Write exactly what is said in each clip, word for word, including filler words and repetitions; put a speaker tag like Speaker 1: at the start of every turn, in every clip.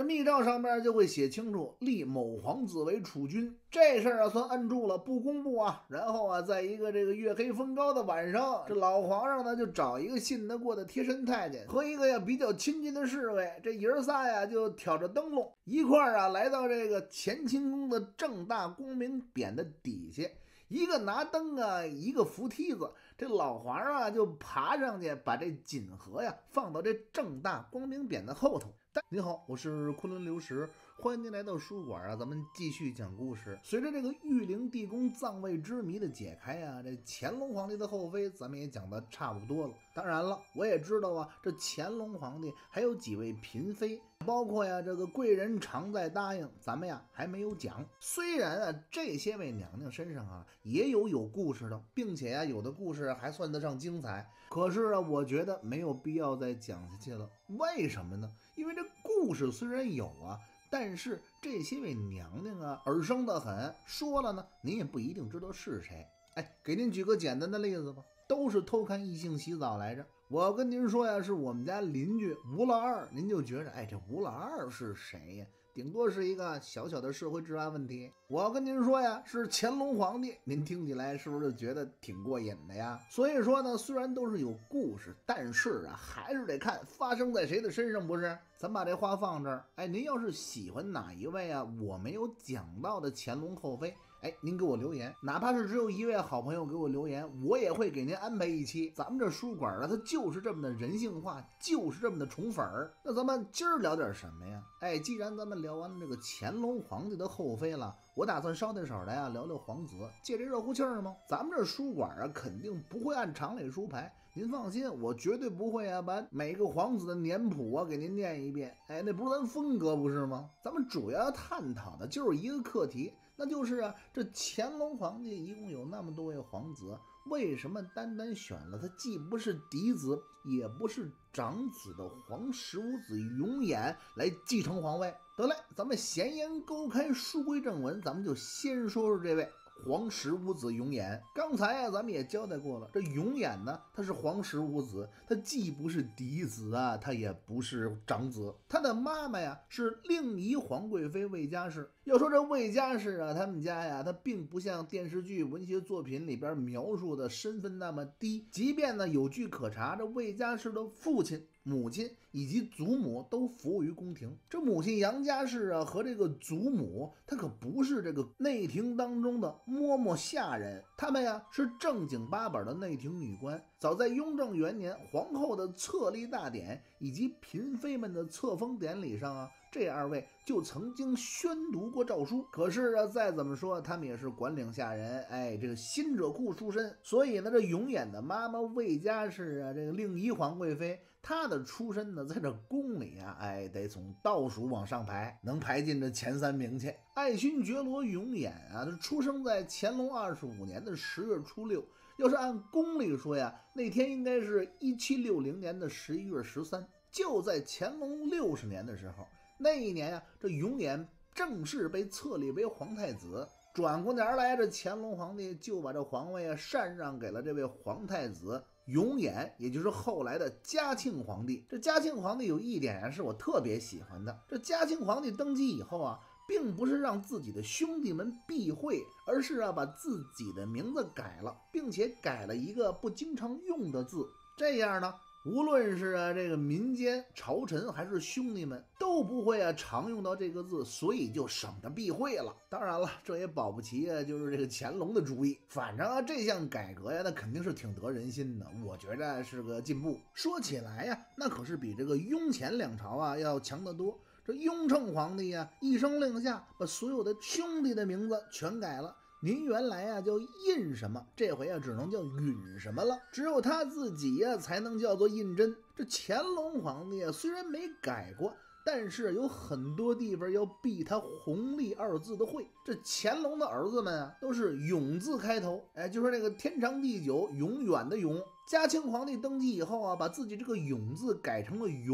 Speaker 1: 密诏上面就会写清楚立某皇子为储君，这事儿啊算按住了，不公布啊。然后啊，在一个这个月黑风高的晚上，这老皇上呢就找一个信得过的贴身太监和一个呀比较亲近的侍卫，这爷儿仨呀就挑着灯笼一块儿啊来到这个乾清宫的正大光明匾的底下。一个拿灯啊，一个扶梯子，这老皇上啊就爬上去，把这锦盒呀放到这正大光明匾的后头。您好，我是昆仑流石，欢迎您来到书馆啊，咱们继续讲故事。随着这个玉灵地宫葬位之谜的解开啊，这乾隆皇帝的后妃咱们也讲的差不多了。当然了，我也知道啊，这乾隆皇帝还有几位嫔妃，包括呀这个贵人常在答应，咱们呀还没有讲。虽然啊这些位娘娘身上啊也有有故事的，并且呀有的故事还算得上精彩，可是啊我觉得没有必要再讲下去了。为什么呢？因为这故事虽然有啊，但是这些位娘娘啊耳生的很，说了呢您也不一定知道是谁。哎，给您举个简单的例子吧，都是偷看异性洗澡来着。我要跟您说呀，是我们家邻居吴老二，您就觉着哎，这吴老二是谁呀？顶多是一个小小的社会治安问题。我要跟您说呀，是乾隆皇帝，您听起来是不是就觉得挺过瘾的呀？所以说呢，虽然都是有故事，但是啊，还是得看发生在谁的身上，不是？咱把这话放这儿，哎，您要是喜欢哪一位啊，我没有讲到的乾隆后妃，哎，您给我留言，哪怕是只有一位好朋友给我留言，我也会给您安排一期。咱们这书馆啊，它就是这么的人性化，就是这么的宠粉儿。那咱们今儿聊点什么呀？哎，既然咱们聊完了这个乾隆皇帝的后妃了，我打算捎带手的呀聊聊皇子，借这热乎气儿吗？咱们这书馆啊，肯定不会按常理书排，您放心，我绝对不会啊把每个皇子的年谱啊给您念一遍。哎，那不是咱风格不是吗？咱们主要要探讨的就是一个课题，那就是啊，这乾隆皇帝一共有那么多位皇子，为什么单单选了他既不是嫡子也不是长子的皇十五子永琰来继承皇位？得嘞，咱们闲言勾开，书归正文，咱们就先说说这位皇十五子永琰。刚才啊咱们也交代过了，这永琰呢他是皇十五子，他既不是嫡子啊，他也不是长子，他的妈妈呀是令仪皇贵妃魏佳氏。要说这魏佳氏啊，他们家呀他并不像电视剧文学作品里边描述的身份那么低，即便呢有据可查，这魏佳氏的父亲母亲以及祖母都服务于宫廷。这母亲杨家氏啊和这个祖母，她可不是这个内廷当中的嬷嬷下人，她们呀是正经八百的内廷女官。早在雍正元年，皇后的册立大典以及嫔妃们的册封典礼上啊，这二位就曾经宣读过诏书。可是啊，再怎么说他们也是管领下人，哎，这个新者库出身，所以呢，这永琰的妈妈魏佳氏啊，这个令仪皇贵妃，她的出身呢，在这宫里啊，哎，得从倒数往上排，能排进这前三名去。爱新觉罗永琰啊，他出生在乾隆二十五年的十月初六。要是按公历说呀，那天应该是一七六零年的十一月十三。就在乾隆六十年的时候，那一年呀，这永琰正式被册立为皇太子。转过年来，这乾隆皇帝就把这皇位啊禅让给了这位皇太子永琰，也就是后来的嘉庆皇帝。这嘉庆皇帝有一点啊是我特别喜欢的，这嘉庆皇帝登基以后啊，并不是让自己的兄弟们避讳，而是啊把自己的名字改了，并且改了一个不经常用的字。这样呢，无论是啊这个民间朝臣还是兄弟们都不会啊常用到这个字，所以就省得避讳了。当然了，这也保不齐啊就是这个乾隆的主意。反正啊这项改革呀，那肯定是挺得人心的，我觉得是个进步。说起来呀，那可是比这个雍乾两朝啊要强得多。这雍正皇帝啊一声令下，把所有的兄弟的名字全改了。您原来啊叫胤什么，这回啊只能叫允什么了。只有他自己呀、啊、才能叫做胤禛。这乾隆皇帝啊虽然没改过，但是有很多地方要避他弘历二字的讳。这乾隆的儿子们啊都是永字开头，哎，就是那个天长地久永远的永。嘉庆皇帝登基以后啊，把自己这个永字改成了永，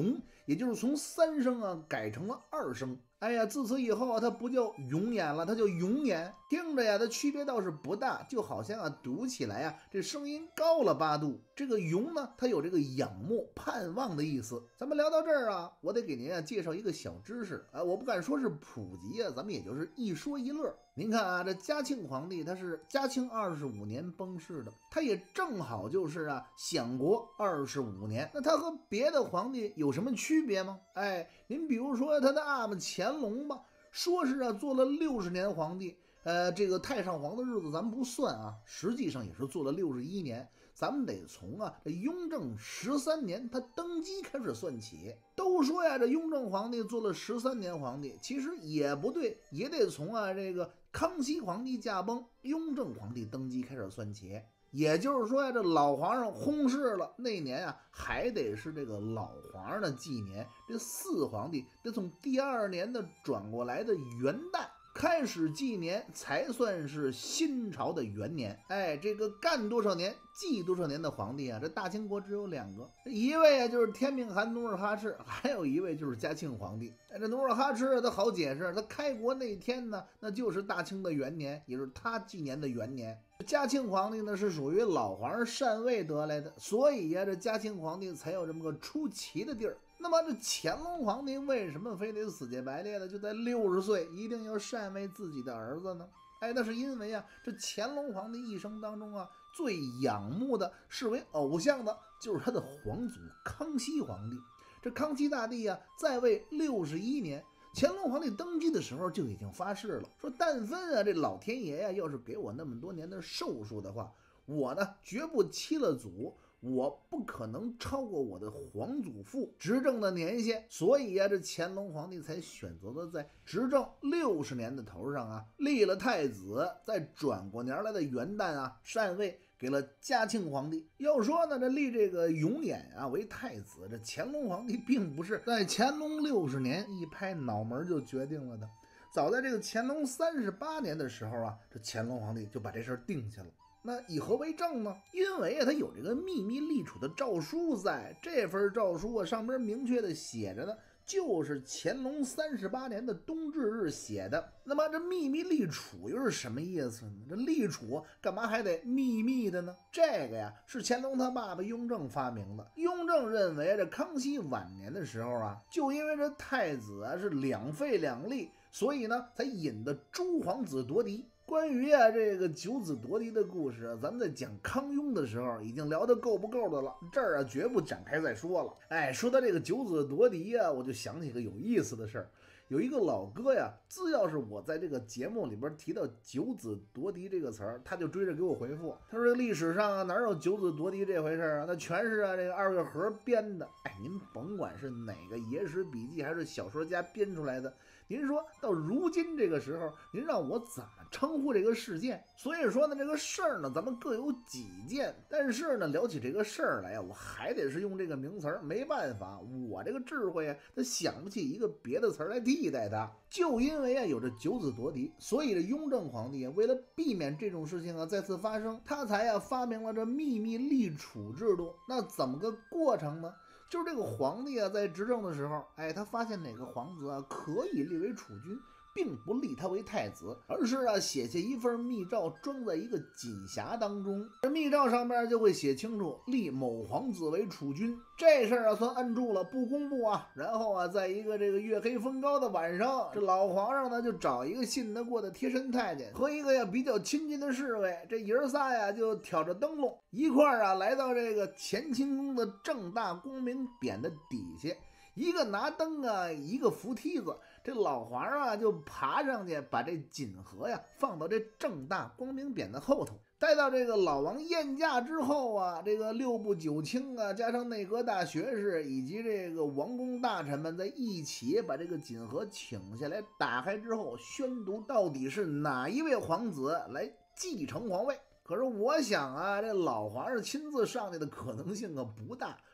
Speaker 1: 也就是从三声啊改成了二声。哎呀，自此以后啊，它不叫永远了，它叫永远。听着呀，它区别倒是不大，就好像啊读起来啊，这声音高了八度。这个永呢，它有这个仰慕、盼望的意思。咱们聊到这儿啊，我得给您啊介绍一个小知识啊，我不敢说是普及啊，咱们也就是一说一乐。您看啊，这嘉庆皇帝他是嘉庆二十五年崩逝的，他也正好就是啊享国二十五年。那他和别的皇帝有什么区别吗？哎，您比如说他的阿玛乾隆吧，说是啊做了六十年皇帝，呃，这个太上皇的日子咱们不算啊，实际上也是做了六十一年。咱们得从啊这雍正十三年他登基开始算起。都说呀这雍正皇帝做了十三年皇帝，其实也不对，也得从啊这个康熙皇帝驾崩，雍正皇帝登基开始算起。也就是说呀，这老皇上薨逝了那年啊，还得是这个老皇上的纪年。这四皇帝得从第二年的转过来的元旦开始纪年，才算是新朝的元年。哎，这个干多少年记多少年的皇帝啊，这大清国只有两个，一位啊就是天命汗努尔哈赤，还有一位就是嘉庆皇帝。哎，这努尔哈赤他好解释，他开国那天呢，那就是大清的元年，也是他纪年的元年。嘉庆皇帝呢是属于老皇上禅位得来的，所以呀、啊，这嘉庆皇帝才有这么个出奇的地儿。那么这乾隆皇帝为什么非得死乞白赖的就在六十岁一定要禅位自己的儿子呢？哎，那是因为啊，这乾隆皇帝一生当中啊，最仰慕的视为偶像的就是他的皇祖康熙皇帝。这康熙大帝啊，在位六十一年。乾隆皇帝登基的时候就已经发誓了，说但凡啊这老天爷呀、啊、要是给我那么多年的寿数的话，我呢绝不欺了祖，我不可能超过我的皇祖父执政的年限。所以呀、啊、这乾隆皇帝才选择了在执政六十年的头上啊立了太子，再转过年来的元旦啊禅位给了嘉庆皇帝。要说呢，这立这个永琰啊为太子，这乾隆皇帝并不是在乾隆六十年一拍脑门就决定了的。早在这个乾隆三十八年的时候啊，这乾隆皇帝就把这事儿定下了。那以何为证呢？因为啊，他有这个秘密立储的诏书在，这份诏书啊上边明确的写着呢，就是乾隆三十八年的冬至日写的。那么这秘密立储又是什么意思呢？这立储干嘛还得秘密的呢？这个呀是乾隆他爸爸雍正发明的。雍正认为这康熙晚年的时候啊，就因为这太子啊是两废两立，所以呢才引得诸皇子夺嫡。关于啊这个九子夺嫡的故事啊，咱们在讲康雍的时候已经聊得够不够的了，这儿啊绝不展开再说了。哎，说到这个九子夺嫡啊，我就想起个有意思的事儿。有一个老哥呀，只要是我在这个节目里边提到九子夺嫡这个词儿，他就追着给我回复。他说历史上啊哪有九子夺嫡这回事啊？那全是啊这个二月河编的。哎，您甭管是哪个野史笔记还是小说家编出来的，您说到如今这个时候，您让我怎么称呼这个事件？所以说呢，这个事儿呢，咱们各有己见。但是呢，聊起这个事儿来呀，我还得是用这个名词儿，没办法，我这个智慧啊，他想不起一个别的词儿来替代它。就因为啊有这九子夺嫡，所以这雍正皇帝啊，为了避免这种事情啊再次发生，他才啊发明了这秘密立储制度。那怎么个过程呢？就是这个皇帝啊，在执政的时候，哎，他发现哪个皇子啊可以立为储君，并不立他为太子，而是啊写下一份密诏，装在一个锦匣当中。这密诏上面就会写清楚立某皇子为储君，这事儿啊算按住了，不公布啊。然后啊，在一个这个月黑风高的晚上，这老皇上呢就找一个信得过的贴身太监和一个呀比较亲近的侍卫，这爷儿仨呀就挑着灯笼一块儿啊来到这个乾清宫的正大光明匾的底下。一个拿灯啊，一个扶梯子，这老皇上啊就爬上去，把这锦盒呀放到这正大光明匾的后头。待到这个老王宴驾之后啊，这个六部九卿啊，加上内阁大学士以及这个王公大臣们在一起把这个锦盒请下来，打开之后宣读到底是哪一位皇子来继承皇位。可是我想啊，这老皇上亲自上去的可能性可不大，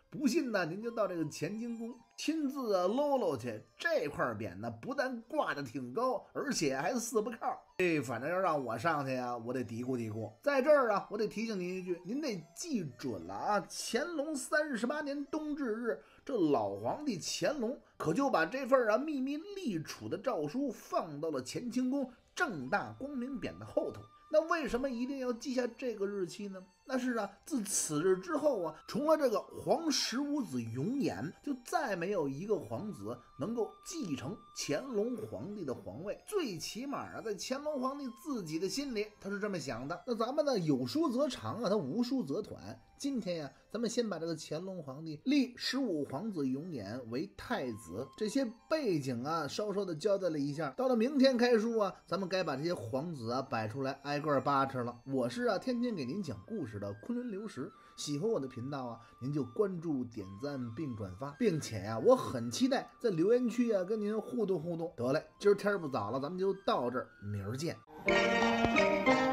Speaker 1: 不信呢，您就到这个乾清宫亲自啊搂搂去。这块匾呢，不但挂的挺高，而且还四不靠。哎，反正要让我上去呀，我得嘀咕嘀咕。在这儿啊，我得提醒您一句，您得记准了啊！乾隆三十八年冬至日，这老皇帝乾隆可就把这份啊秘密立储的诏书放到了乾清宫正大光明匾的后头。那为什么一定要记下这个日期呢？那是啊，自此日之后啊，除了这个皇十五子永琰，就再没有一个皇子能够继承乾隆皇帝的皇位。最起码啊，在乾隆皇帝自己的心里，他是这么想的。那咱们呢，有书则长啊，他无书则短。今天呀，咱们先把这个乾隆皇帝立十五皇子永琰为太子这些背景啊，稍稍的交代了一下。到了明天开书啊，咱们该把这些皇子啊摆出来，挨个扒扯了。我是啊，天天给您讲故事的昆仑流石，喜欢我的频道啊，您就关注、点赞并转发，并且呀、啊，我很期待在留言区啊跟您互动互动。得嘞，今儿天不早了，咱们就到这儿，明儿见。